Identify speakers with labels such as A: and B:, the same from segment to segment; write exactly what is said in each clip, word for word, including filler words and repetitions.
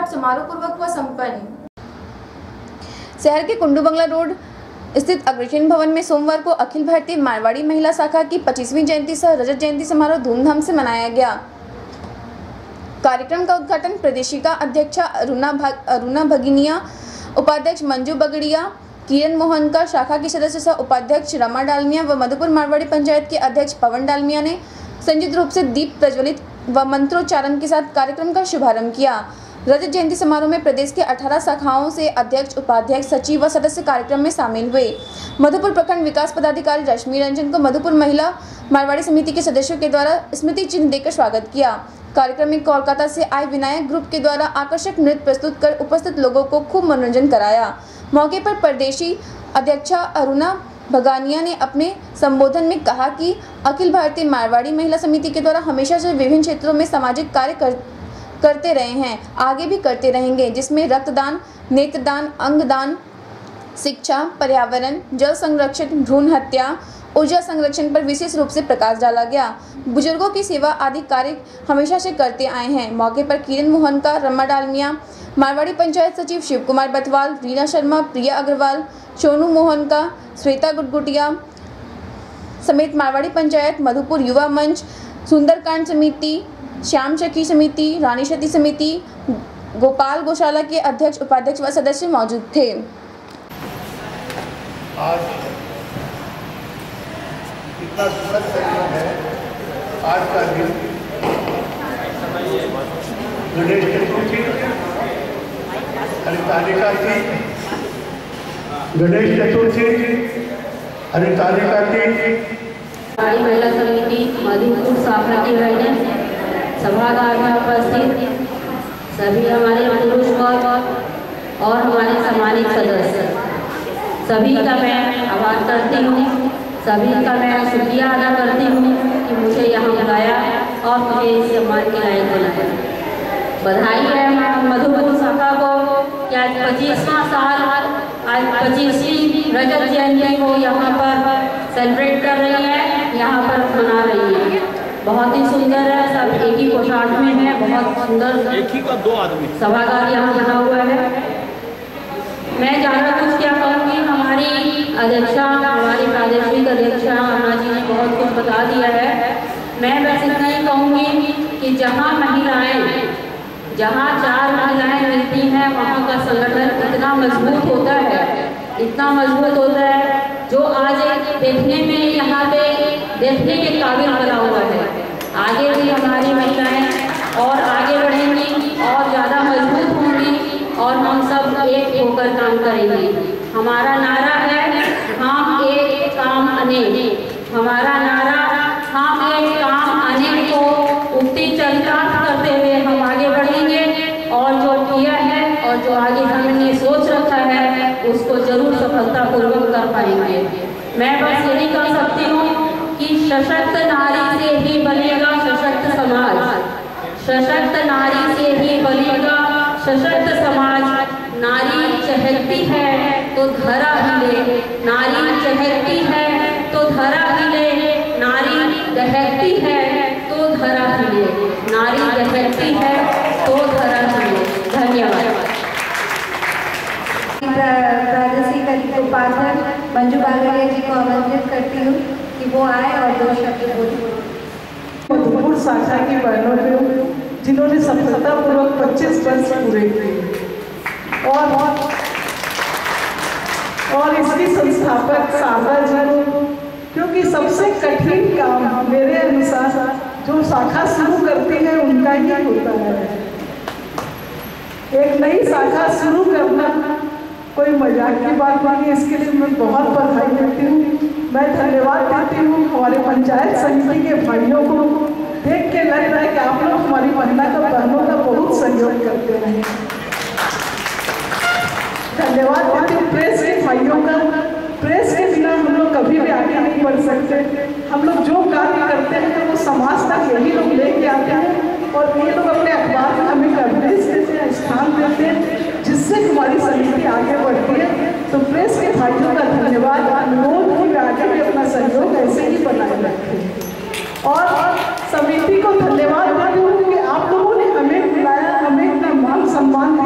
A: पाठ समारोह पूर्वक हुआ संपन्न।
B: शहर के कुंडू बंगला रोड स्थित अग्रसेन भवन में सोमवार को अखिल भारतीय मारवाड़ी महिला शाखा की पच्चीसवीं जयंती सह रजत जयंती समारोह धूमधाम से मनाया गया। कार्यक्रम का उद्घाटन प्रदेशिका अध्यक्षा अरुणा अरुणा भगिनिया, उपाध्यक्ष मंजू बगड़िया, किरण मोहन का, शाखा की सदस्य सह उपाध्यक्ष रमा डालमिया व मधुपुर मारवाड़ी पंचायत के अध्यक्ष पवन डालमिया ने संयुक्त रूप से दीप प्रज्वलित व मंत्रोच्चारण के साथ कार्यक्रम का शुभारंभ किया। रजत जयंती समारोह में प्रदेश के अठारह शाखाओं से अध्यक्ष, उपाध्यक्ष, सचिव व सदस्य कार्यक्रम में शामिल हुए। मधुपुर प्रखंड विकास पदाधिकारी रश्मि रंजन को मधुपुर महिला मारवाड़ी समिति के सदस्यों के द्वारा स्मृति चिन्ह देकर स्वागत किया। कार्यक्रम में कोलकाता से आए विनायक ग्रुप के द्वारा आकर्षक नृत्य प्रस्तुत कर उपस्थित लोगों को खूब मनोरंजन कराया। मौके पर प्रदेशी अध्यक्षा अरुणा भगानिया ने अपने संबोधन में कहा कि अखिल भारतीय मारवाड़ी महिला समिति के द्वारा हमेशा से विभिन्न क्षेत्रों में सामाजिक कार्य कर, करते रहे हैं, आगे भी करते रहेंगे, जिसमें रक्तदान, नेत्रदान, अंगदान, शिक्षा, पर्यावरण, जल संरक्षण, भ्रूण हत्या, ऊर्जा संरक्षण पर विशेष रूप से प्रकाश डाला गया। बुजुर्गों की सेवा आदि कार्य हमेशा से करते आए हैं। मौके पर किरण मोहन का, रमा डालमिया, मारवाड़ी पंचायत सचिव शिव कुमार बतवाल, रीना शर्मा, प्रिया अग्रवाल, सोनू मोहन का, श्वेता गुटगुटिया समेत मारवाड़ी पंचायत, मधुपुर युवा मंच, सुंदरकांड समिति, श्याम सखी समिति, रानी सती समिति, गोपाल गौशाला के अध्यक्ष, उपाध्यक्ष व सदस्य मौजूद थे।
C: आज इतना सुंदर संयोग है, आज का दिन गणेश चतुर्थी, हरितालिका की गणेश चतुर्थी, हरितालिका की
D: महिला समिति मधुपुर शाखा की बहनें, सभागार में उपस्थित सभी हमारे पुरुष और हमारे सम्मानित सदस्य, सभी का मैं आभार करती हूँ, सभी का मैं शुक्रिया अदा करती हूँ कि मुझे यहाँ बुलाया और मुझे इस सम्मान के लायक बनाया। बधाई है मधुपुर शाखा को कि आज पच्चीसवां साल, आज पच्चीसवीं रजत जयंती को यहाँ पर सेलिब्रेट कर रही है, यहाँ पर मना रही है। बहुत ही सुंदर है, सब एक ही पोशाक में है, बहुत सुंदर
E: एक ही का दो आदमी
D: सभागार यहाँ बना हुआ है। मैं ज़्यादा कुछ क्या कहूँगी, हमारी अध्यक्षा, हमारी प्रादेशिक अध्यक्षा अरुणा जी ने बहुत कुछ बता दिया है। मैं बस इतना ही कहूँगी कि जहाँ महिलाएं, जहाँ चार महिलाएं मिलती हैं, वहाँ का संगठन इतना मजबूत होता है, इतना मजबूत होता है, जो आज देखने में यहाँ पे देखने के काबिल बना हुआ है। आगे भी हमारी महिलाएं और आगे बढ़ेंगी और ज़्यादा मजबूत होंगी और हम सब एक होकर काम करेंगे। हमारा नारा है, हम एक काम अनेक। हमारा नारा हम एक काम अनेक को उगती चरितार्थ करते हुए हम आगे बढ़ेंगे और जो किया है और जो आगे हमने सोच रखा है उसको जरूर सफलतापूर्वक कर पाएंगे। मैं बस यही कह सकती हूँ कि सशक्त नारी से ही बनेगा सशक्त समाज, सशक्त नारी से ही बनेगा सशक्त समाज। नारी चहकती है तो धरा हिले, नारी चहकती है तो धरा हिले, नारी दहकती है तो धरा हिले, नारी दहकती है तो धरा हिले। धन्यवाद।
F: प्रादेशिक उपाध्यक्ष मंजू बागड़िया जी को आमंत्रित करती हूँ कि वो आए और दो शब्द बोलें।
G: मधुपुर शाखा की बहनों को जिन्होंने सफलतापूर्वक पच्चीस वर्ष पूरे किए और और इसकी संस्थापक शाखा जी को, क्योंकि सबसे कठिन काम मेरे अनुसार जो शाखा शुरू करती है उनका ही होता है। एक नई शाखा शुरू करना कोई मजाक की बात नहीं है, इसके लिए मैं बहुत बधाई देती हूँ। मैं धन्यवाद देती हूँ हमारे पंचायत समिति के भाइयों को। देख के लग रहा है कि आप लोग हमारी महिला का, बहनों का बहुत सहयोग करते हैं। धन्यवाद देती हूँ प्रेस के भाइयों का। प्रेस के बिना हम लोग कभी भी आगे नहीं बढ़ सकते। हम लोग जो कार्य करते हैं तो वो समाज तक यही लोग लेके आते हैं और ये लोग अपने अखबार में हमें कवरेज देते हैं, स्थान देते हैं, जिससे हमारी समिति आगे बढ़ती है। तो प्रेस के भाइयों का धन्यवाद, अनुरोध कि आगे भी अपना सहयोग ऐसे ही बनाए रखें। और समिति को धन्यवाद देती हूँ कि आप लोगों ने हमें बुलाया, हमें अपना मान सम्मान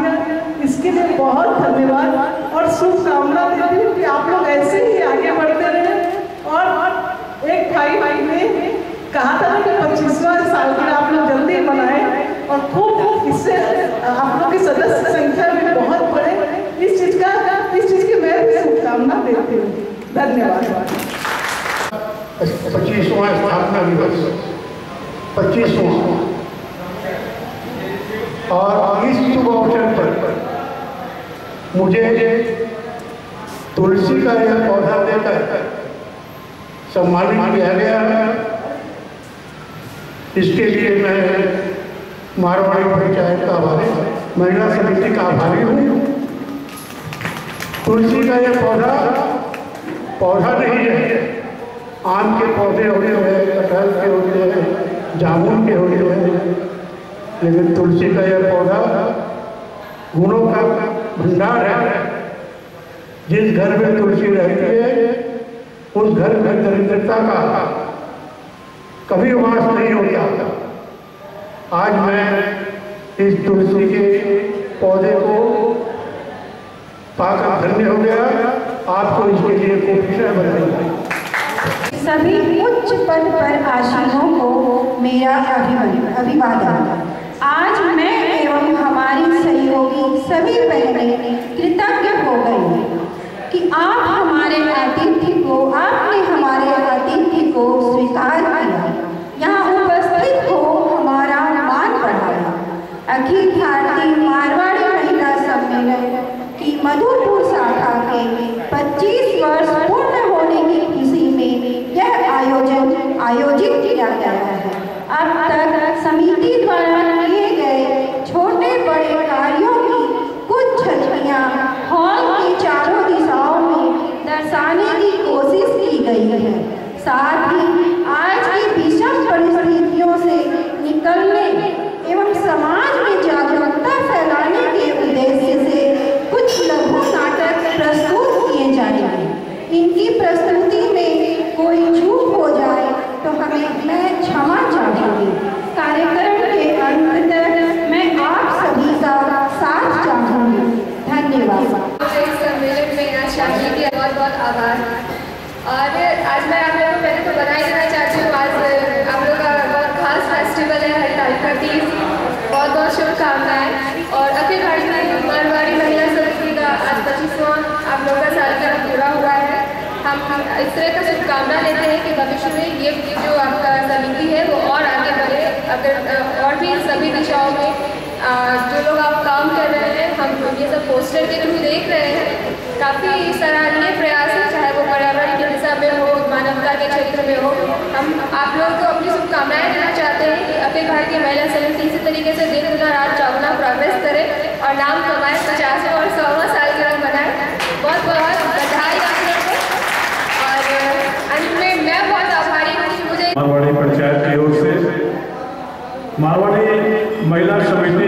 G: इसके लिए बहुत धन्यवाद और शुभकामना देती हूँ कि आप लोग ऐसे ही आगे बढ़ते रहें। और एक भाई भाई ने कहा था कि पच्चीसवां साल के आप लोग जल्दी मनाएं और खूब इससे आप लोग की सदस्य संख्या भी बहुत बढ़े। इस चीज का इस चीज की मैं भी शुभकामना देती हूँ। धन्यवाद।
C: पच्चीसवां स्थापना दिवस पच्चीसवां और इस शुभ अवसर पर मुझे तुलसी का यह पौधा देकर सम्मानित किया गया है। इसके लिए मैं मारवाड़ी पंचायत का आभारी, महिला समिति का आभारी हूँ। तुलसी का यह पौधा पौधा नहीं है, आम के पौधे होते हैं, कटहल के होते हैं, जामुन के होते हैं, लेकिन तुलसी का यह पौधा गुणों का भंडार है। जिस घर में तुलसी रहती है उस घर में दरिद्रता का कभी वास नहीं होता। आज मैं इस तुलसी के पौधे को पाकर धन्य हो गया। आपको इसके लिए कोशिशें बताइए।
F: सभी उच्च पद पर आसीनों को मेरा अभिवादन। आज मैं एवं हमारी सहयोगी सभी बहनें कृतज्ञ हो गई कि आप हमारे आतिथ्य को आपने हमारे आतिथ्य को स्वीकार किया, यहाँ उपस्थित हो हमारा मान बढ़ाया। अखिल भारतीय मारवाड़ी महिला सम्मेलन की मधुपुर शाखा के पच्चीस वर्ष पूर्ण होने की खुशी में यह आयोजन आयोजित किया गया है। अब तक समिति द्वारा किए गए छोटे बड़े कार्यों की कुछ झलकियां हॉल की चारों दिशाओं में दर्शाने की कोशिश की गई है। साथ ही आज की विषम परिस्थितियों से निकलने एवं समाज में जागरूकता फैलाने के उद्देश्य से कुछ लघु नाटक प्रस्तुत किए जाएंगे। इनकी प्रस्तुति में कोई चूक हो जाए तो हमें मैं क्षमा चाहूँगी। कार्यक्रम के अंत तक मैं आप सभी का साथ चाहूँगी। धन्यवाद।
A: इस सम्मेलन में यहाँ शामिल किया बहुत बहुत आभार। और आज मैं आप लोगों को पहले तो बधाई देना चाहती हूँ। आज आप लोगों का बहुत खास फेस्टिवल है हरितालिका तीज। बहुत बहुत शुभकामनाएं। और अखिल भारतीय मारवाड़ी महिला समिति का आज पच्चीसवां आप लोगों का सालगिरह पूरा हुआ है। हम इस तरह का शुभकामना लेते हैं कि भविष्य में ये जो आपका समिति है वो और आगे बढ़े। अगर और भी सभी दिशाओं में जो लोग आप काम कर रहे हैं, हम ये सब पोस्टर के थ्रू देख रहे हैं, काफ़ी सराहनीय प्रयास है, चाहे वो पर्यावरण की दिशा में हो, मानवता के क्षेत्र में हो। हम आप लोगों को अपनी शुभकामनाएं देना चाहते हैं कि अखिल भारतीय महिला समिति इसी तरीके से दिन गुना रात चौगुना प्रोग्रेस करे और नाम कमाए, पचासवां और सौवां सालगिरह मनाए। बहुत बहुत बधाई आप लोगों को। और अंत में मैं बहुत आभारी हूँ कि मुझे
E: मारवाड़ी पंचायत की ओर से मारवाड़ी महिला समिति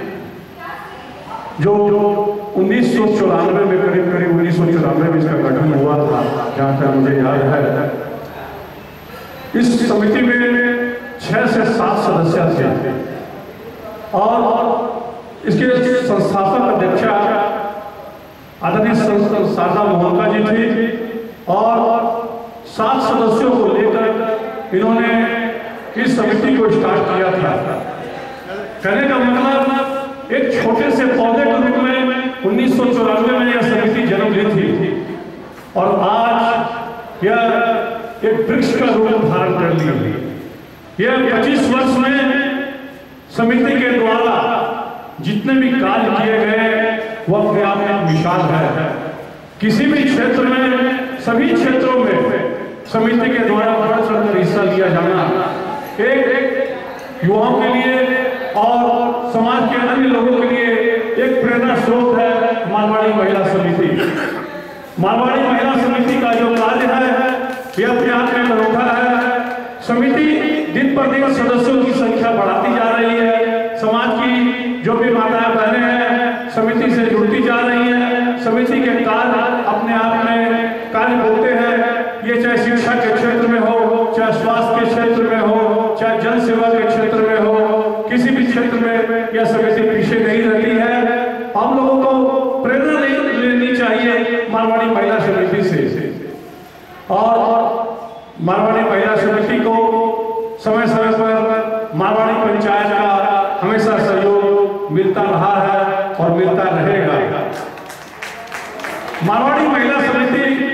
E: जो उन्नीस सौ चौरानवे में करीब करीब उन्नीस सौ चौरानवे में इसका गठन हुआ था, जहाँ तक मुझे याद है। इस समिति में छह से सात सदस्य थे और इसके संस्थापक अध्यक्षा आदरणीय शारदा मोहनका जी थी और सात सदस्यों को लेकर इन्होंने इस समिति को स्टार्ट किया था। कहने का मतलब एक छोटे से पौधे के रूप में उन्नीस सौ चौरानवे में यह समिति जन्म ली थी और आज यह एक वृक्ष का रूप धारण कर ली। यह पच्चीस वर्ष में समिति के द्वारा जितने भी कार्य किए गए वो अपने आप में विशाल है। किसी भी क्षेत्र में, सभी क्षेत्रों में समिति के द्वारा बढ़ चढ़कर हिस्सा लिया जाना एक एक युवाओं के लिए और समाज के अन्य लोगों के लिए एक प्रेरणा स्रोत है। मारवाड़ी महिला समिति मारवाड़ी महिला समिति का जो कार्य है यह अपने आप में अनोखा है। समिति दिन पर दिन सदस्यों की संख्या बढ़ाती जा रही है। समाज की जो भी माताएं बहनें हैं समिति से जुड़ती जा रही है। समिति के कार्य अपने आप में कार्य होते हैं। ये चाहे शिक्षा के क्षेत्र में हो, चाहे स्वास्थ्य के क्षेत्र में हो, चाहे जन सेवा के क्षेत्र में हो, किसी भी क्षेत्र में यह समिति पीछे नहीं रहती है। हम लोगों को रहेगा। मारवाड़ी महिला समिति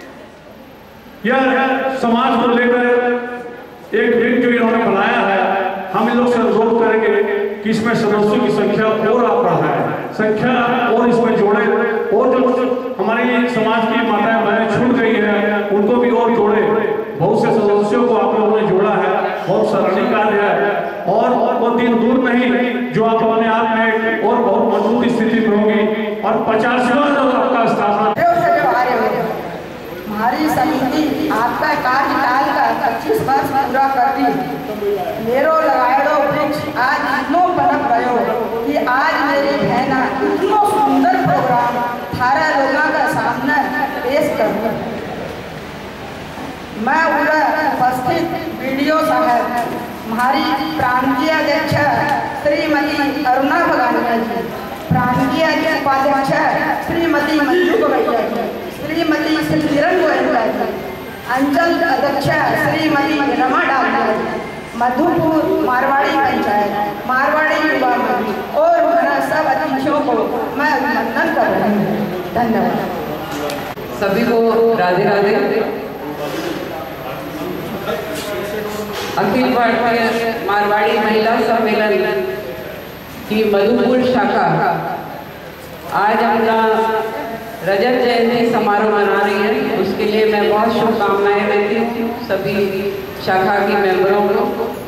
E: यह समाज को लेकर एक विंग जो इन्होंने बनाया है, हम इन लोग से अनुरोध करेंगे कि इसमें सदस्यों की संख्या और आप बढ़ाएं, संख्या और इसमें जोड़े, और जो हमारी समाज की माताएं बहनें छूट गई है उनको भी और जोड़े। बहुत से सदस्यों को आप लोगों ने जोड़ा है, बहुत सराहनीय कार्य है, और वो दिन दूर नहीं जो आप अपने आप में और बहुत मजबूत स्थिति में होंगी और पचासवां जो आपका स्थापना।
H: हमारी समिति आपका कार्यकाल का पच्चीस वर्ष पूरा करती मेरो लगाएड़ो वृक्ष आज इतनो पनप रहो कि आज मेरी बहना इतनो सुंदर प्रोग्राम थारा लोगों का सामने पेश करूँ। मैं पूरा उपस्थित वीडियो साहब हमारी प्रांतीय अध्यक्ष श्रीमती अरुणा भगानिया जी, प्रांतीय उपाध्यक्ष श्रीमती मंजू बगड़िया जी, श्रीमती श्री किरण गोयनका जी, अंचल अध्यक्ष श्रीमती रमा डालिया जी, मधुपुर मारवाड़ी पंचायत, मारवाड़ी युवा मंच और हमारा सब अतिथियों को मैं अभिनंदन कर रही हूँ। धन्यवाद।
I: सभी को राधे राधे। अखिल भारतीय मारवाड़ी महिला सम्मेलन की मधुपुर शाखा आज अपना रजत जयंती समारोह मना रही है। उसके लिए मैं बहुत शुभकामनाएं देती हूँ सभी शाखा के मेंबरों को।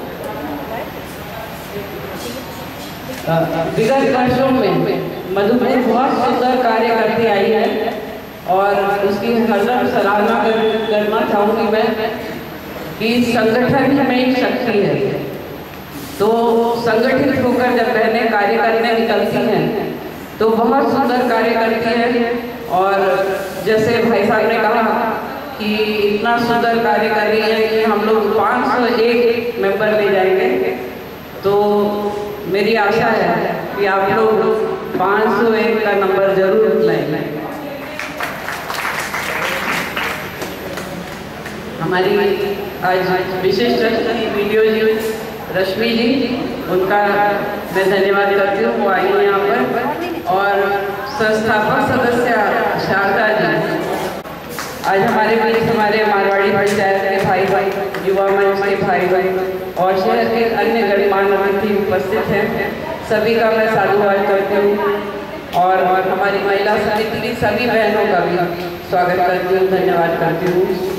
I: विगत वर्षों में मधुपुर बहुत सुंदर कार्य करती आई है और उसकी हरदम सराहना करना चाहूँगी मैं कि संगठन में ही शक्ति है। तो संगठित होकर जब बहनें कार्य करने निकलती हैं तो बहुत सुंदर कार्य करती है। और जैसे भाई साहब ने कहा कि इतना सुंदर कार्य कर रही है कि हम लोग पाँच सौ एक मेंबर ले जाएंगे, तो मेरी आशा है कि आप लोग पाँच सौ एक का नंबर जरूर लाएंगे। हमारी आज विशिष्ट वीडियो जी रश्मि जी, उनका मैं धन्यवाद करती हूँ, वो आई हैं यहाँ पर। और संस्थापक सदस्य शारदा जी, आज हमारे बीच हमारे मारवाड़ी पंचायत के भाई भाई, युवा मंच के भाई भाई और शहर के अन्य गणमान्य अतिथि उपस्थित हैं, सभी का मैं साधुवाद करती हूँ। और, और हमारी महिला समिति की सभी बहनों का भी स्वागत करती हूँ, धन्यवाद करती हूँ।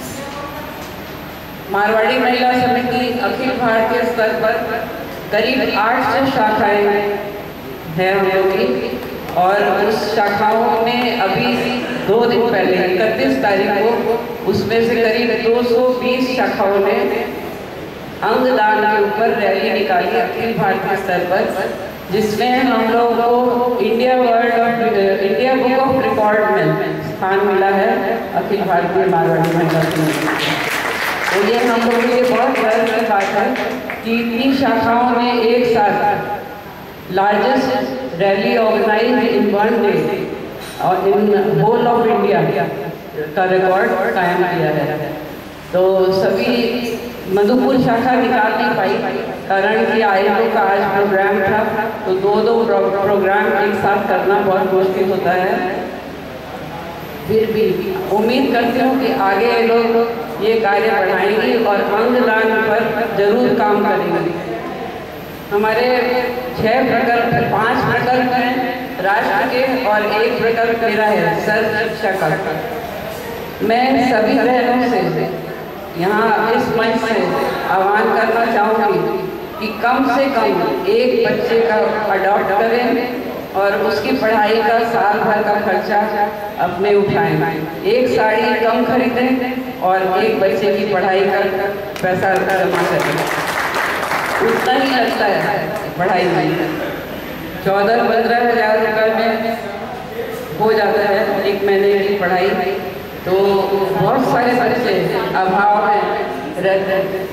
I: मारवाड़ी महिला समिति अखिल भारतीय स्तर पर करीब आठ सौ शाखाएं हैं हम लोग की, और उस शाखाओं में अभी दो दिन पहले इकतीस तारीख को उसमें से करीब दो सौ बीस शाखाओं ने अंगदान के ऊपर रैली निकाली अखिल भारतीय स्तर पर, जिसमें हम लोगों को India world of India book of record में स्थान मिला है अखिल भारतीय मारवाड़ी महिला समिति। तो ये हम लोगों के लिए बहुत गर्व की बात है कि इतनी शाखाओं में एक साथ largest rally organize in one day और इन होल ऑफ इंडिया का रिकॉर्ड कायम किया है। तो सभी मधुपुर शाखा निकाल नहीं पाई, कारण कि आयोजकों का आज प्रोग्राम था, तो दो दो प्रोग्राम एक साथ करना बहुत मुश्किल होता है। फिर भी उम्मीद करती हूँ कि आगे लोग ये कार्य बढ़ाएंगे और अंगदान पर जरूर काम करेंगे। हमारे छह प्रकल्प, पांच प्रकल्प हैं राष्ट्र के और एक प्रकल्प मेरा है सर्व शिक्षा का। मैं सभी बहनों से यहाँ इस मंच से आह्वान करना चाहूँगी कि कम से कम एक बच्चे का अडॉप्ट करें और उसकी पढ़ाई का साल भर का खर्चा अपने उठाएं। एक साड़ी कम खरीदें और एक बच्चे की पढ़ाई का पैसा जमा करें, उतना ही लगता है पढ़ाई में। चौदह पंद्रह हजार रुपये में हो जाता है एक महीने की पढ़ाई। तो बहुत सारे बच्चे अभाव में रहते हैं।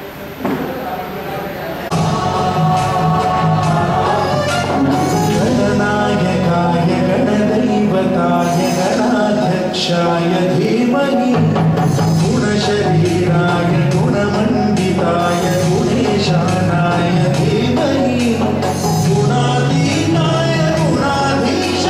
J: गणनायकाय गणदैवताय गणाध्यक्षाय धीमहि गुणशरीराय गुणमण्डिताय गुणेशानाय धीमहि गुणाधीनाय गुणाधीशाय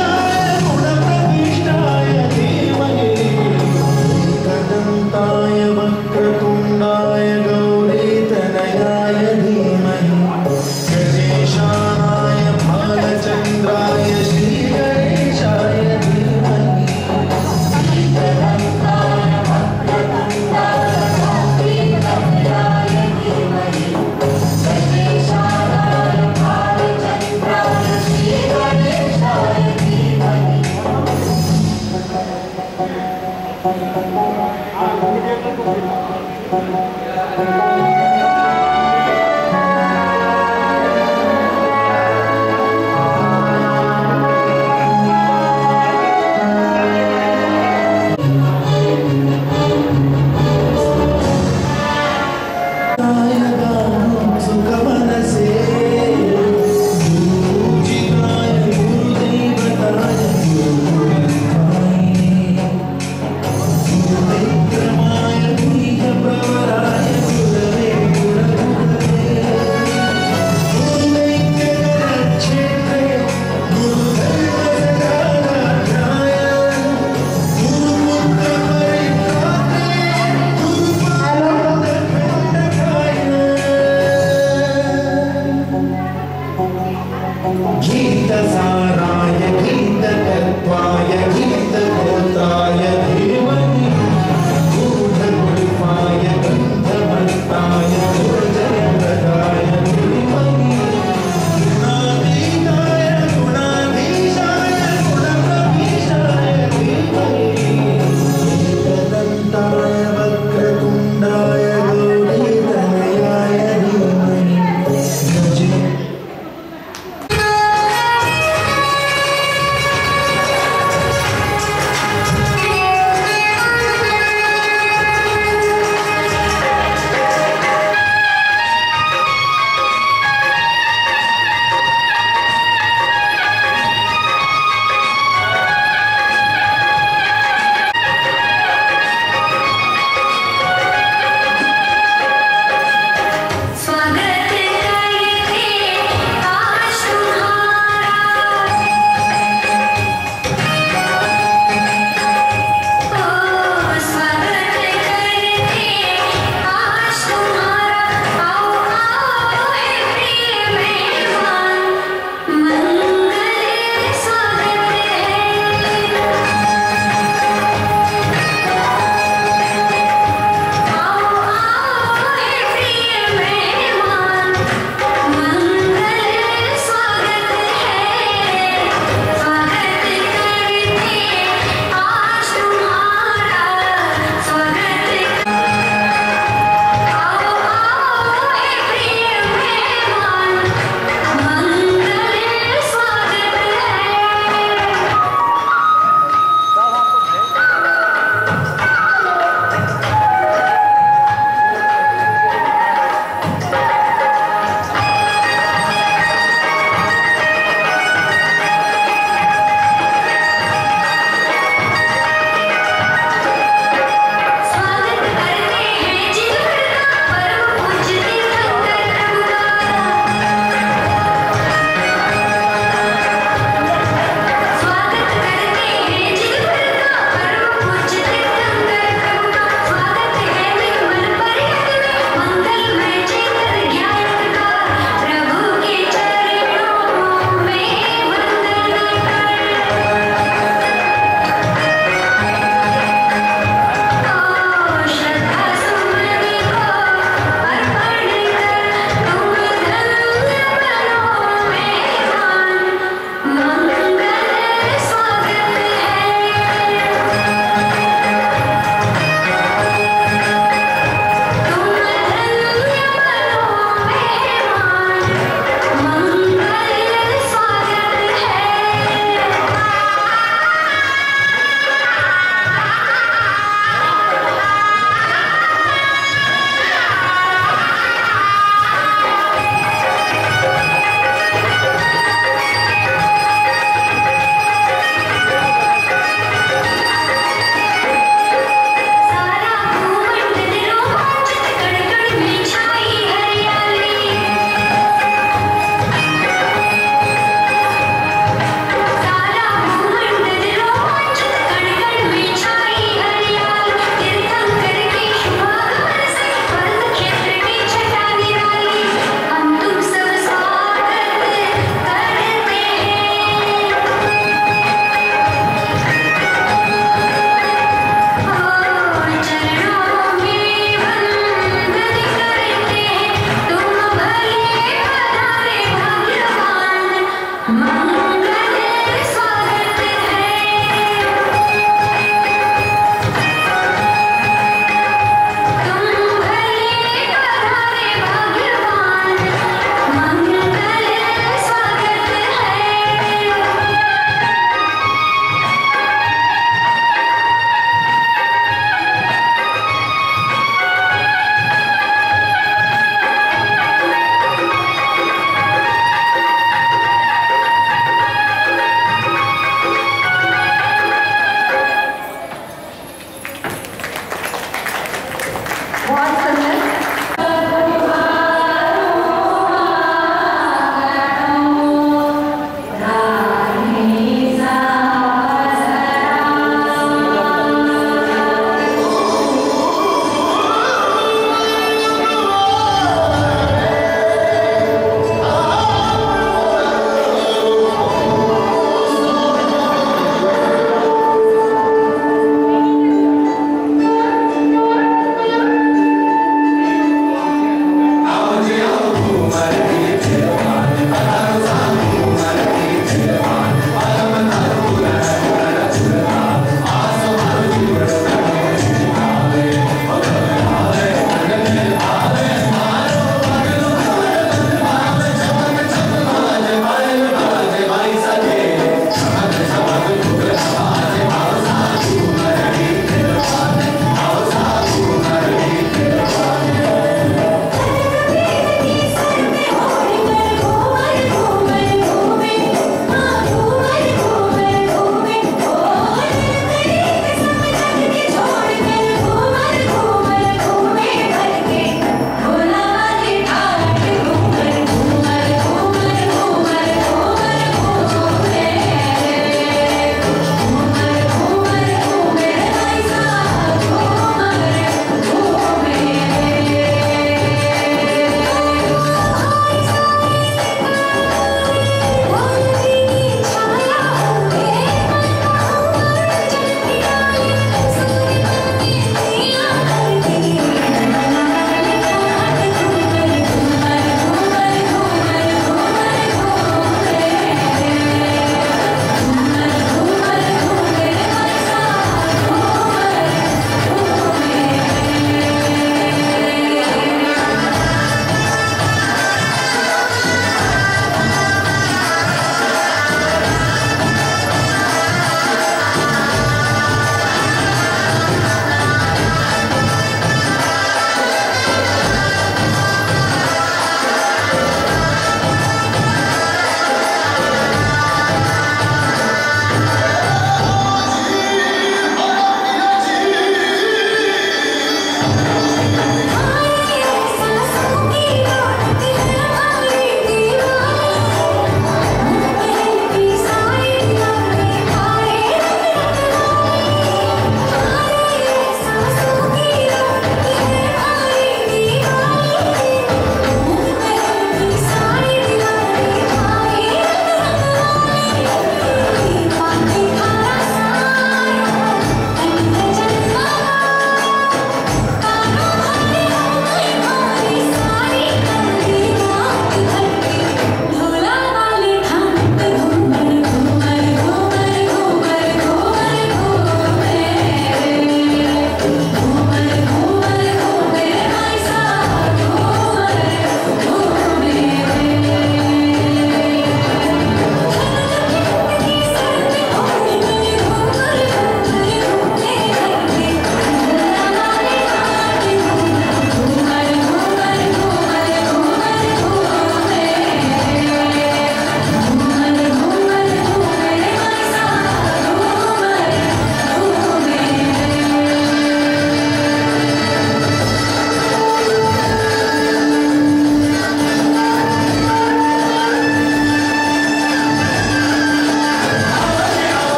J: प्रवराय गुरवे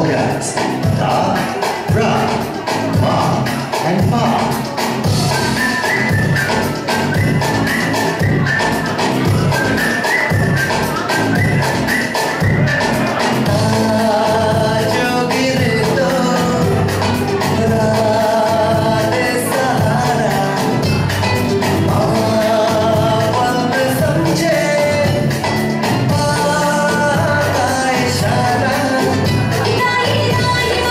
J: organs, Da, Ra, Ma, and Pa.
K: Yeah.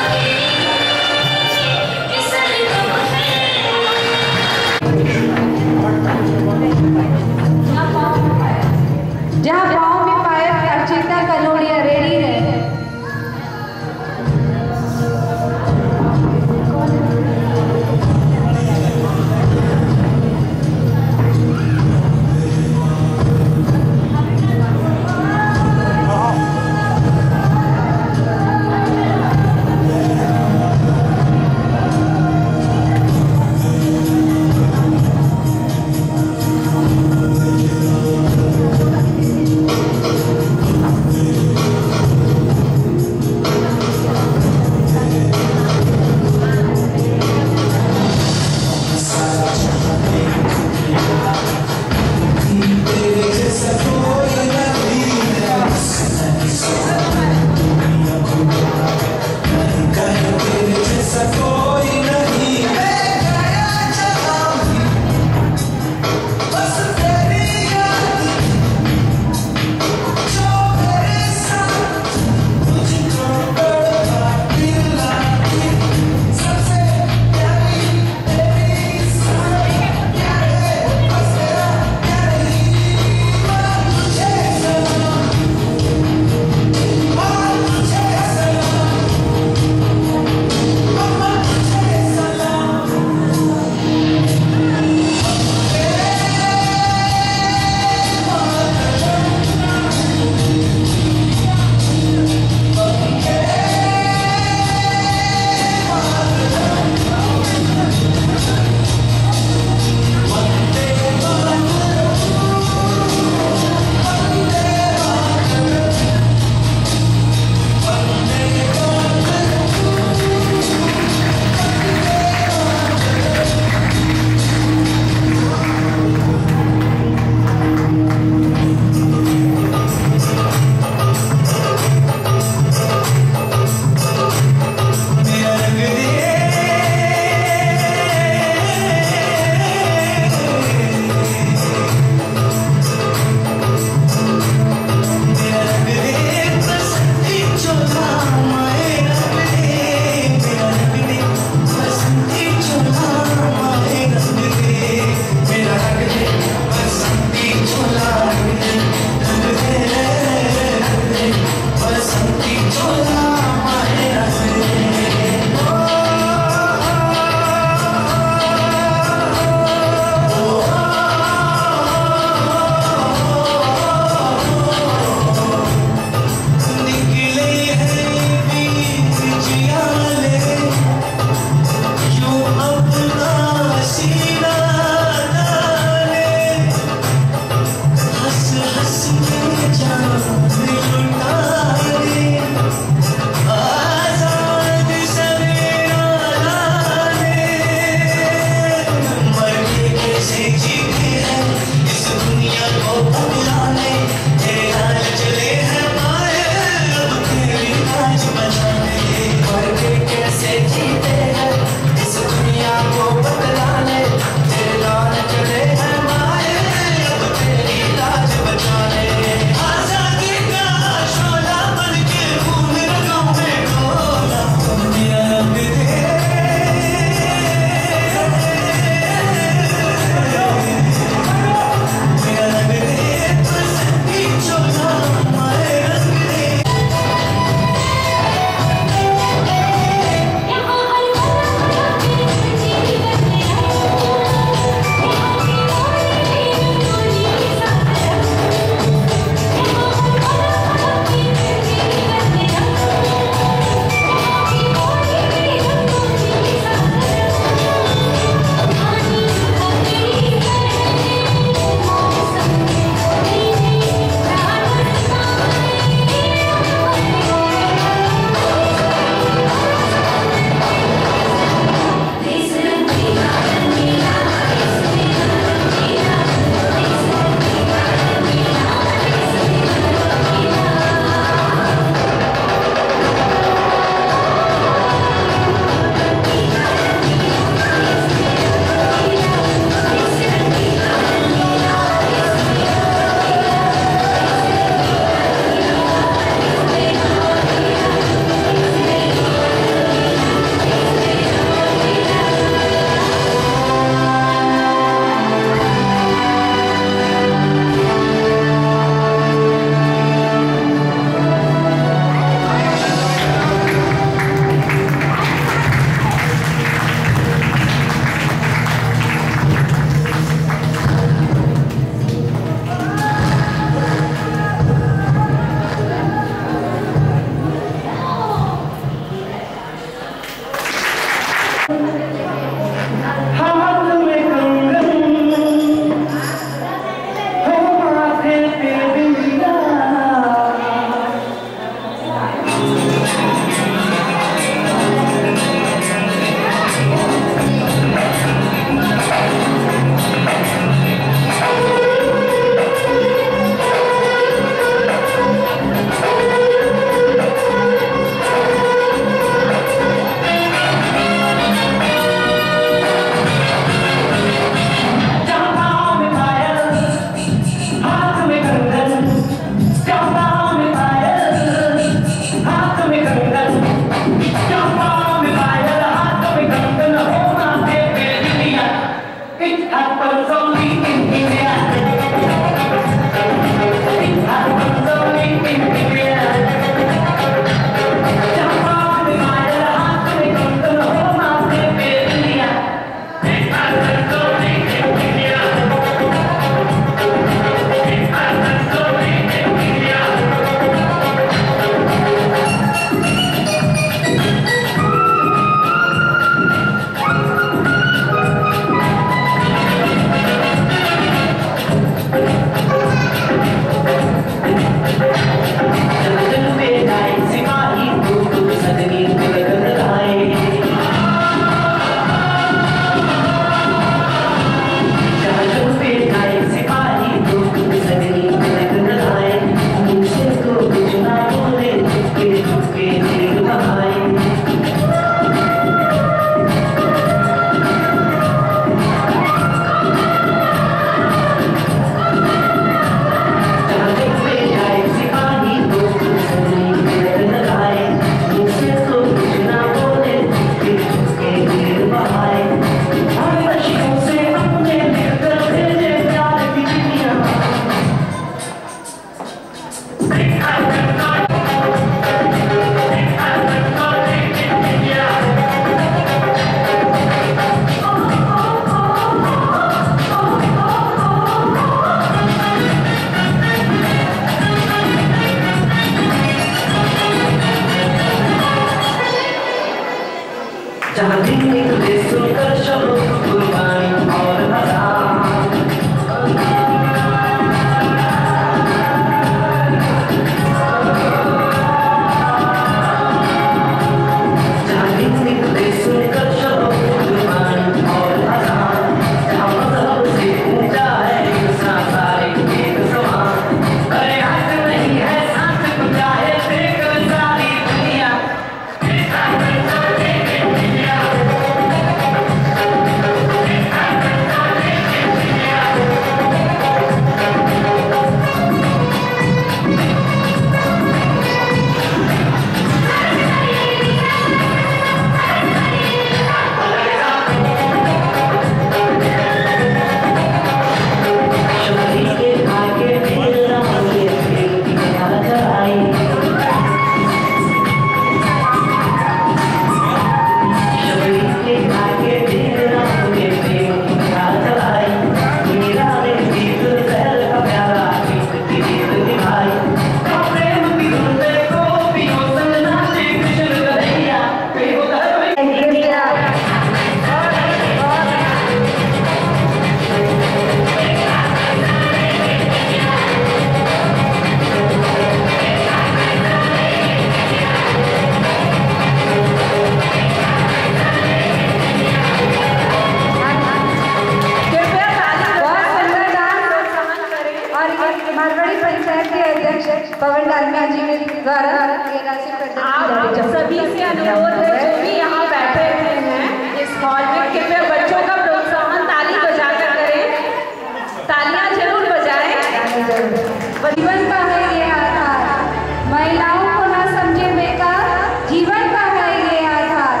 F: पवन डालमिया जी के द्वारा
D: आप सभी से अनुरोध है जो भी यहाँ बैठे हुए हैं इस हॉल में कृपया बच्चों का प्रोत्साहन ताली बजाकर करें, तालियां जरूर बजाएं।
F: जीवन का है ये आधार, महिलाओं को ना समझे बेकार, जीवन का है ये आधार।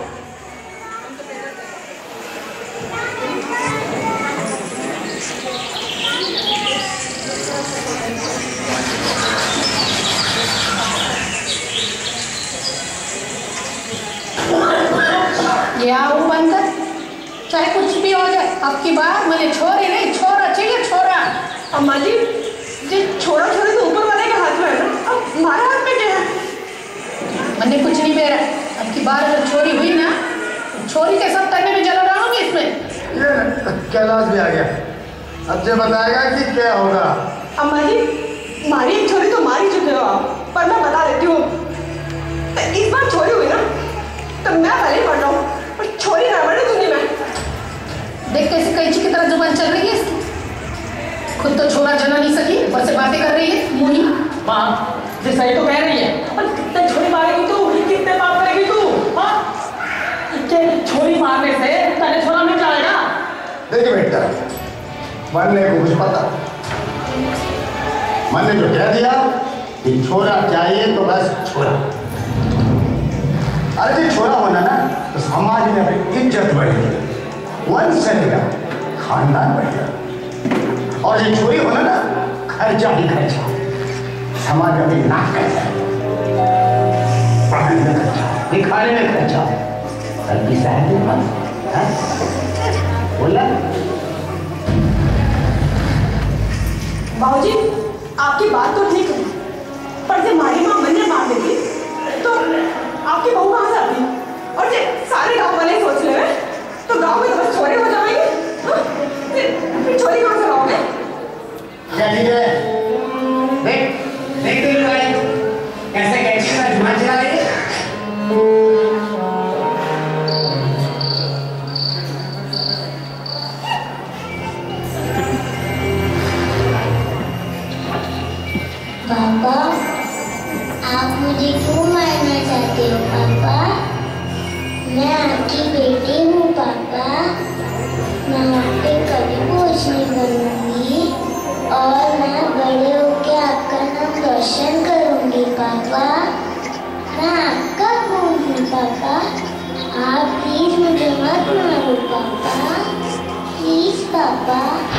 K: या वो बंद कर, चाहे कुछ भी हो जाए, अब की बार मुझे छोरे नहीं छोरा चाहिए, छोरा।
L: अम्मा जी, जी छोरा छोरे तो ऊपर वाले के हाथ में है ना, अब हमारे हाथ में क्या है?
K: मैंने कुछ नहीं बेरा, अब की बार अगर चोरी हुई ना, छोरी के सब तने में जला रहा हूँ इसमें।
M: ये कैलाश भी आ गया, अब जो बताएगा कि क्या होगा।
L: अम्मा जी, मारी एक छोरी तो मारी चुके हो आप, पर मैं बता देती हूँ, तो इस बार चोरी हुई ना, तो मैं भले पढ़ रहा हूँ, पर छोरी ना बने दूंगी मैं।
K: देख कैसे कैंची की तरह जुबान चल रही है इसकी, खुद तो छोरा जना नहीं सकी, ऊपर से बातें कर रही है मुही।
L: माँ, जी सही तो कह रही है, पर कितने छोरी मारेगी तू, कितने बात करेगी तू, हाँ? कि छोरी मारने से तेरे छोरा मिट जाएगा।
M: देखिए बेटा, मरने को कुछ पता, मैंने जो कह दिया कि छोरा चाहिए तो बस छोरा। अरे जी छोरा होना ना तो समाज में अपनी इज्जत बढ़ेगी, वंश चलेगा, खानदान बढ़ेगा। और ये छोरी होना ना खर्चा ही खर्चा, समाज में अपनी नाक खर्चा, पढ़ाने में खर्चा, दिखाने में खर्चा, कल सहन के पास बोला।
L: बाबूजी, आपकी बात तो ठीक है, पर जब हमारी माँ मंदिर मार देती तो आपकी बहू कहाँ से आती? और जब सारे गांव वाले सोच ले तो गांव में तो बस छोरे हो जाएंगे, फिर फिर छोरी कहाँ से लाओगे?
M: क्या ठीक है? देख देख तो भाई कैसे कैसे का जुबान चला रही है।
N: पापा, आप मुझे क्यों मारना चाहते हो पापा? मैं आपकी बेटी हूँ पापा, मैं आपके कभी कुछ नहीं करूँगी और मैं बड़े होकर आपका नाम रोशन करूँगी पापा। मैं आपका खून हूँ पापा, आप प्लीज मुझे मत मारो पापा, प्लीज पापा।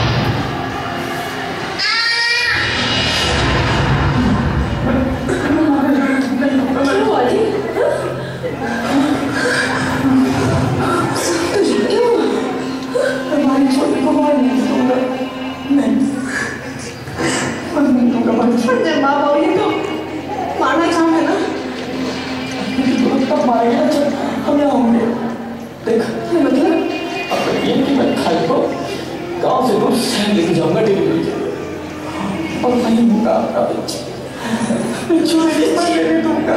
L: हमारी छोटी को मार नहीं दूंगा, नहीं, मैं नहीं दूंगा मार। जब माँ बाबू तो मारना चाहते ना, तब मारेगा जब हम यहाँ होंगे।
O: देखा अपने ये कि मैं खाई को गांव से दूर शहर लेके जाऊंगा डिलीवरी के लिए और मैं दूंगा अपना बच्चा चोरी मैं लेने दूंगा।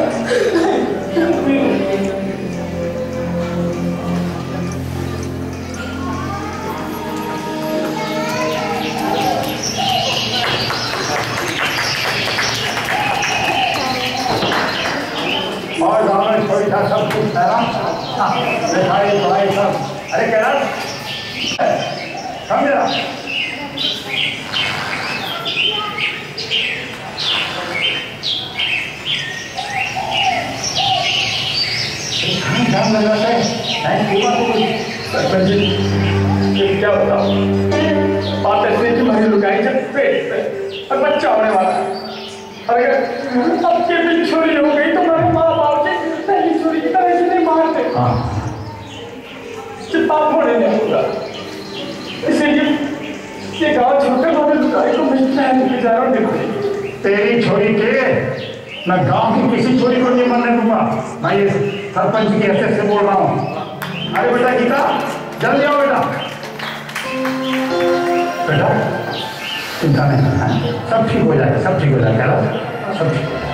C: और गाँव में थोड़ी सा सब कुछ ठहरा दिखाई दवाई सब। अरे कह रहा समझा ध्यान लगाता है सरपंच जी ये क्या बताओ बात ऐसी कि हमारी लुगाई जब पेट पे और बच्चा होने वाला है। अगर अब के भी चोरी हो गई तो हमारे माँ बाप के पहली चोरी की तरह से नहीं मारते। हाँ पाप होने नहीं होगा इसीलिए ये गाँव छोड़कर हमारे लुगाई को मिलता है जा रहा हूँ। तेरी छोरी के मैं गांव की किसी छोरी को नहीं मरने दूंगा। मैं ये सरपंच की हैसियत से बोल रहा हूँ। अरे बेटा गीता जल्दी आओ बेटा। बेटा चिंता नहीं करना है, सब ठीक हो जाएगा, सब ठीक हो जाएगा, सब ठीक हो जाएगा।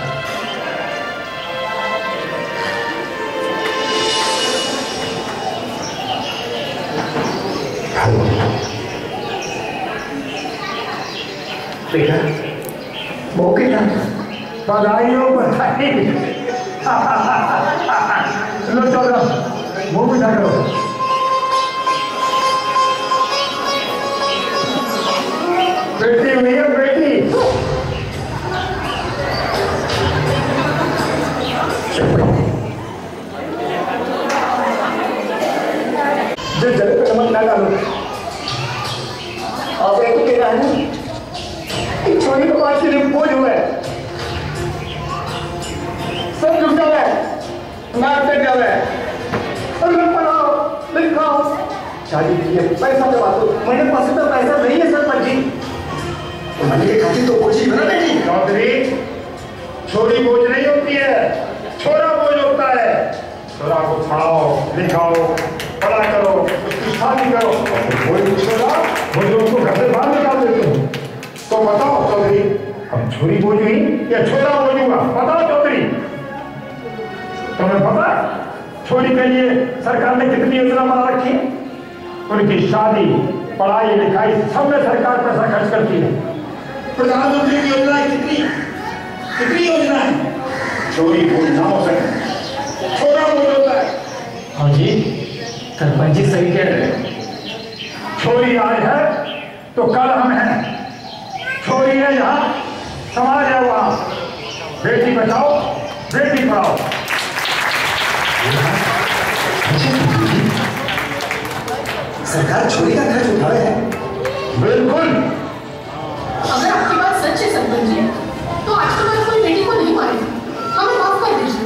C: बेटा मौके का बधाई हो बधाई। चलो चलो मुँह बिठा करो। बेटी हुई है बेटी। जो जल पे नमक ना डालो। आप एक तो कह रहा है छोरी को आज के लिए बोझ हुआ है, सब रुक जाओ है, नाक कट जाओ है, और लोग पढ़ाओ लिखाओ शादी कीजिए पैसा के बात। मेरे पास तो पैसा नहीं है सरपंच जी। तो मैंने के खाती तो बोझ ही बना नहीं। चौधरी छोरी बोझ नहीं होती है, छोरा बोझ होता है। छोरा को पढ़ाओ लिखाओ पढ़ा करो उसकी शादी करो। कोई छोरा बोझों को घर से बाहर निकाल देते हो। तो बताओ चौधरी हम छोरी बोझ हुई या छोरा बोझ हुआ? बताओ चौधरी तुम्हें पता छोरी के लिए सरकार ने कितनी योजना बना रखी? उनकी शादी पढ़ाई लिखाई सब में सरकार पैसा खर्च करती है। प्रधानमंत्री की योजना कितनी कितनी योजना है? छोरी बोझ ना हो सके, छोरा बोझ होता है। हाँ जी सरपंच जी सही कह रहे हैं। छोरी आज है तो कल हम हैं। छोरी है यहाँ समाज है वहाँ। बेटी बचाओ बेटी पढ़ाओ। सरकार छोरी का खर्च उठावे है। बिल्कुल।
K: अगर आपकी बात सच है सरपंच जी तो आज के बाद कोई बेटी को नहीं मारेगा, हमें माफ कर दीजिए।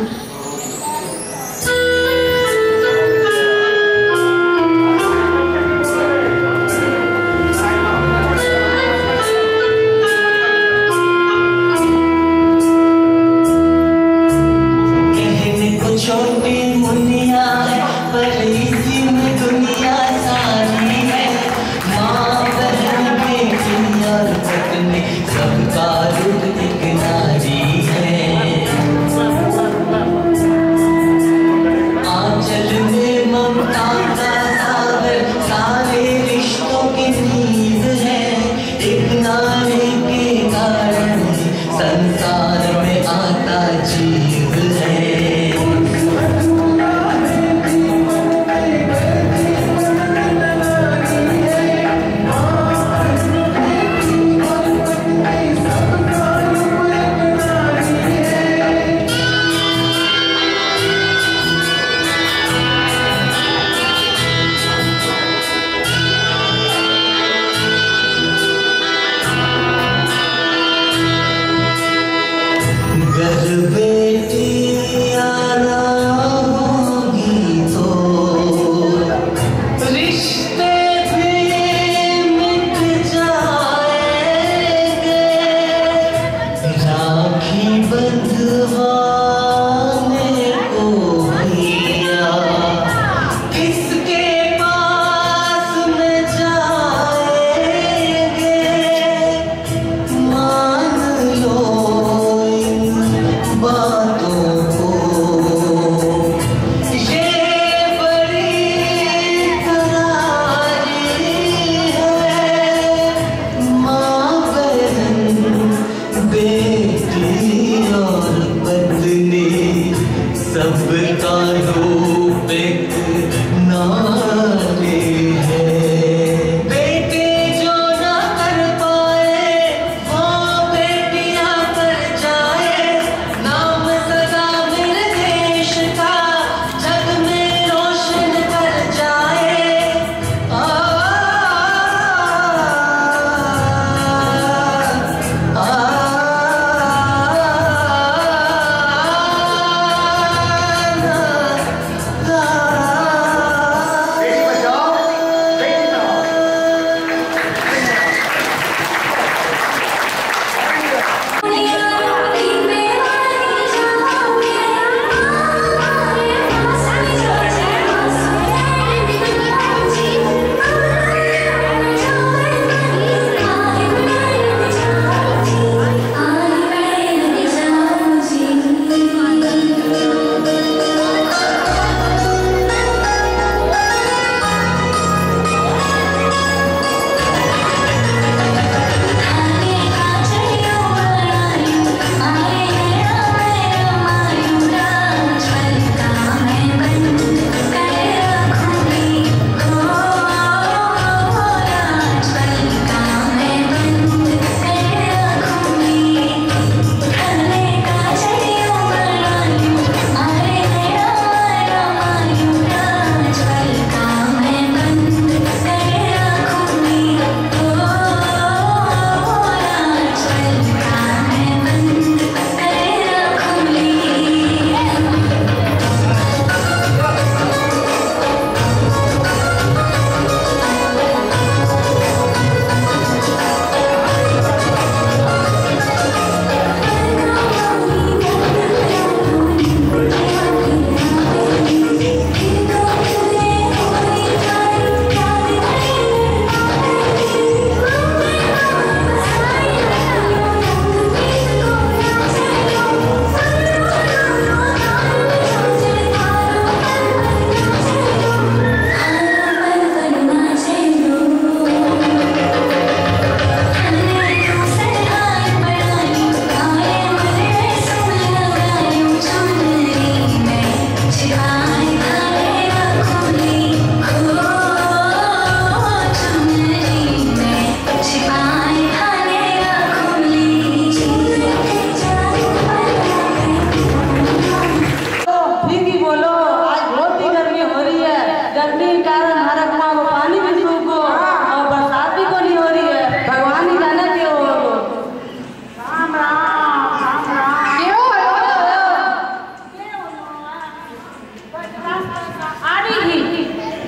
P: छोटी मुनिया है पर इसी में दुनिया सारी है। माँ बहन बेटी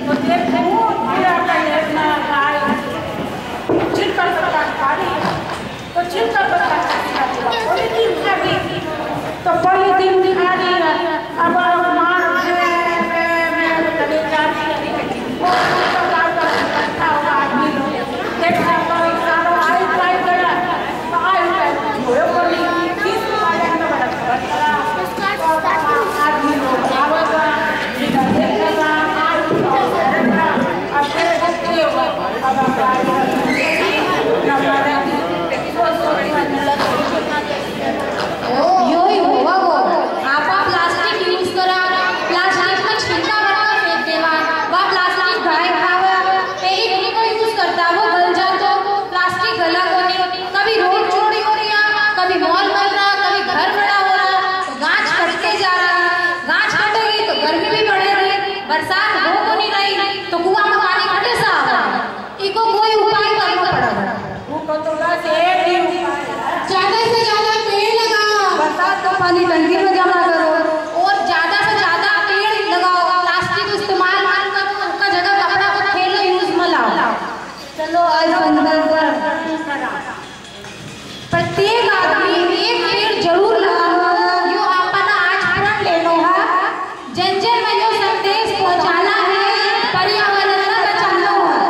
F: तो पॉलीथीन दिखा दी अब मार चले जाती
K: यो ही होगा वो आपा प्लास्टिक यूज करा प्लास्टिक में छिलका भरकर फेंक देवा वह प्लास्टिक गाय खावा पहले किसी को यूज करता वो गल जा तो प्लास्टिक गला को नहीं कभी रोड चौड़ी हो रही है कभी मॉल बन रहा कभी घर बड़ा हो रहा तो गाछ कटते जा रहा गाछ कटेगी तो गर्मी भी बढ़ेगी बरसात हो को नहीं रही तो कुआं में पानी कटे सा इको कोई उपाय करना पड़ेगा
F: वो कतोला से
K: ज्यादा से ज्यादा पेड़ लगाओ बरसात का पानी टंकी में जमा करो और ज्यादा से ज्यादा पेड़ लगाओ प्लास्टिक इस्तेमाल मत करो उनका जगह कपड़ा को थैले यूज में लाओ चलो आज संकल्प प्रत्येक आदमी एक पेड़ जरूर लगाओ यो अपन आज प्रण लेनो है जन जन में जो संदेश पहुंचाना है पर्यावरण को बचाना है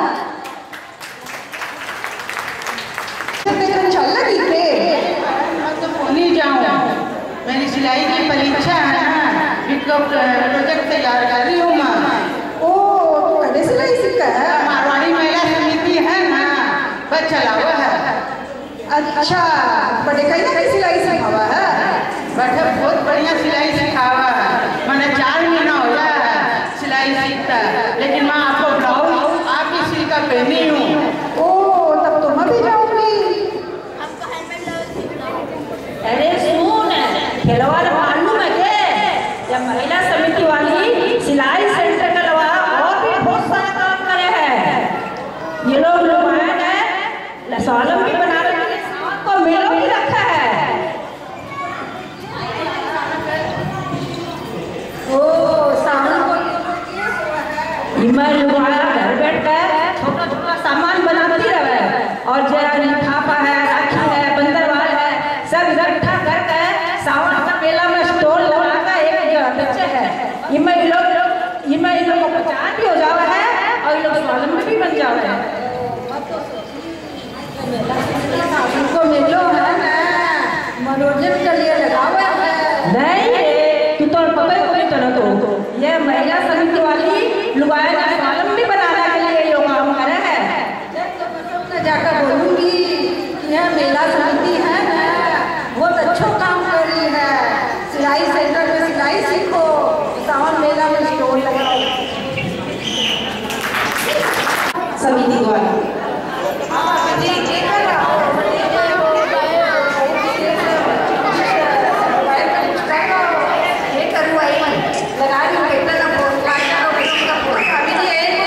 H: चल लगी थे नहीं जाऊँ मेरी सिलाई की परीक्षा है ना इसको प्रोजेक्ट तैयार कर रही हूँ मैं ओ तो सिलाई सीखा है मारवाड़ी महिला समिति है ना बस चला हुआ है अच्छा बड़े कहीं ना कहीं सिलाई सिखावा है बट बहुत बढ़िया सिलाई सिखावा है मैंने चार महीना हो गया है सिलाई सीखता लेकिन मैं आपको ब्लाउज आपकी सिल का पहनी हूँ ओ तब तो मैं भी जाऊँगी
D: अरे सुन खिलवाड़ मालूम है के जब महिला समिति वाली सिलाई सेंटर के अलावा और भी बहुत सारा काम करे हैं ये लोग लोग आए हैं स्वावलंबी बना रहे हैं और मेलों भी रखा है ओ सामान हिमालय वाला घर बैठ कर छोटा छोटा सामान बनाती रहे और जैसे थापा है राखी है बंदरवाल है सब इकट्ठा करके सावन का मेला में स्टॉल लगाकर एक जगह बेचे है इनमें ये लोग इनमें इन लोगों को प्रचार भी हो जावा है और ये लोग स्वावलंबी भी बन जावा है
H: उनको मिलो है ना मनोरंजन के लिए लगावा है
D: नहीं तू तो पकड़ को नहीं चलो तो ये महिला समिति वाली लुगाया ना स्वावलंबी बनाने के लिए ये काम कर रहे हैं
H: जाकर बोलूंगी यह मेला समिति है ना बहुत अच्छा काम कर रही है सिलाई सेंटर में सिलाई सीखो सावन मेला में स्टॉल लगाओ
D: समिति द्वारा
H: लगा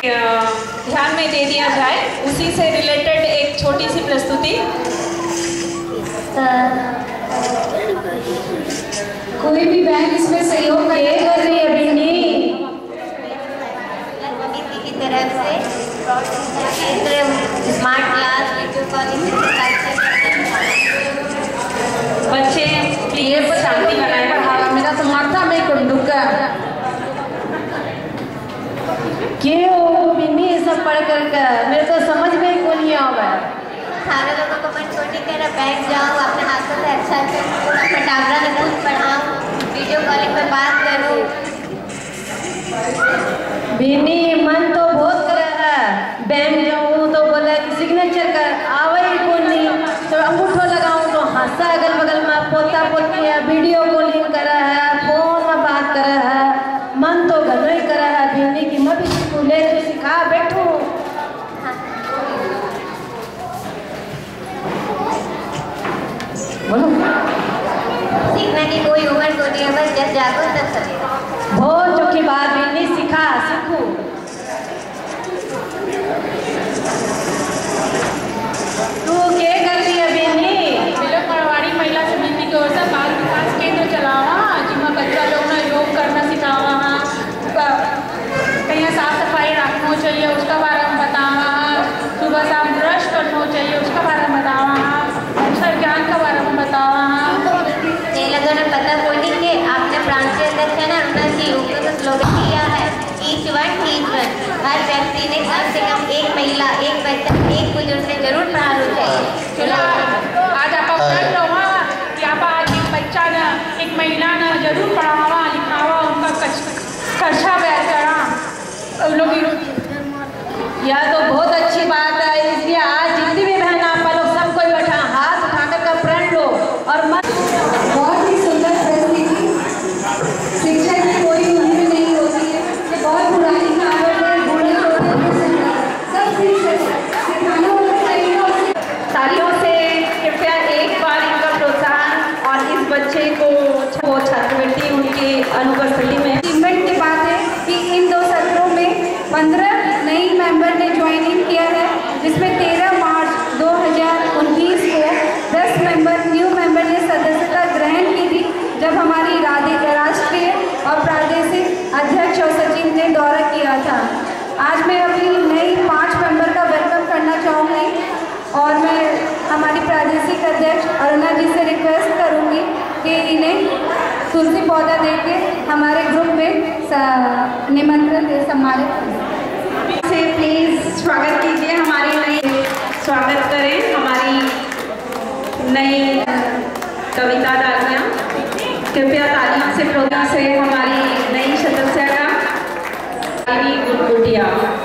D: ध्यान में दे दिया जाए, उसी से रिलेटेड एक छोटी सी प्रस्तुति।
K: कोई भी बैंक इसमें सहयोग कर रही है बिन्नी
N: की तरफ से स्मार्ट क्लास वीडियो कॉलिंग
D: बच्चे प्लीज शांति बनाए रखा।
K: मेरा तो माथा में कुंडुका क्यों बिन्नी ये सब पढ़ कर मेरे तो समझ में ही नहीं आवा।
N: सारे लोगों को मन छोटी तरह बैठ जाओ, अपने हाथों से अच्छा से फटाफट में कुछ पढ़ाओ, वीडियो कॉलिंग पर बात करो।
K: बिन्नी मन तो बहुत कर रहा है, बैंक जाऊँ तो बोला कि सिग्नेचर कर आवे ही कौन नहीं, तो अंगूठो लगाऊँ तो हंसा अगल बगल में पोता पोती है, वीडियो कॉलिंग कर रहा है, फोन में बात कर रहा है, मन तो गनो ही कर रहा है बिन्नी की मैं भी स्कूले तो सिखा बैठू। बोलो
N: सीखने की कोई उम्र को नहीं है, बस जब जागो तब चलेगा।
K: बहुत चौकी बात बिन्नी सिखा सीखू। तू क्या कर रही है बिन्नी?
D: मेरे पड़वाड़ी महिला समिति की ओर से बाल विकास केंद्र चलावा, जिसमें बच्चा लोग ना योग करना सिखावा, कहीं साफ सफाई रखना चाहिए उसका बारे में बतावा, सुबह शाम ब्रश करना चाहिए उसका बारे में बतावा, अक्षर ज्ञान का बारे में बतावा।
N: ये लोगों ने पता बोली कि आपने प्रांतीय अध्यक्ष है ना अरुणा जी ऊपर का स्लोगन दिया है ईच वन टीच वन। हर व्यक्ति ने कम से कम एक महिला, एक बच्चा, एक बुजुर्ग से जरूर पढ़ाना चाहिए।
D: आज आप पढ़ लो कि आप आज एक बच्चा ना एक महिला ना जरूर पढ़ावा लिखावा, उनका कक्षा बैठ करा लोग।
K: यह तो बहुत अच्छी बात है, इसलिए आज जितनी भी बहन आप लोग सब कोई बैठा हाथ उठाकर का प्रण लो और मत। बहुत ही सुंदर प्रस्तुति। शिक्षा की कोई उम्र नहीं होती है, ये बहुत पुरानी कहावत है, बूढ़े होते सब सिखाना चाहिए।
D: तालियों से कृपया एक बार इनका प्रोत्साहन और इस बच्चे को वो छात्रवृत्ति उनकी अनुपस्थिति में।
F: अचीवमेंट की बात है कि इन दो सत्रों में पंद्रह नई मेंबर ने ज्वाइनिंग किया है, जिसमें तेरह मार्च दो हज़ार उन्नीस को दस मेंबर न्यू मेंबर ने सदस्यता ग्रहण की थी, जब हमारी राष्ट्रीय और प्रादेशिक अध्यक्ष और सचिव ने दौरा किया था। आज मैं अपनी नई पाँच मेंबर का वेलकम करना चाहूँगी और मैं हमारी प्रादेशिक अध्यक्ष अरुणा जी से रिक्वेस्ट करूँगी कि इन्हें तुलसी पौधा देके हमारे ग्रुप में निमंत्रण दे सम्मानित
Q: से प्लीज स्वागत कीजिए। हमारी नई स्वागत करें हमारी नई कविता डालिया। कृपया तालियों से प्रोग्राम से हमारी नई सदस्य का गुड़गुटिया।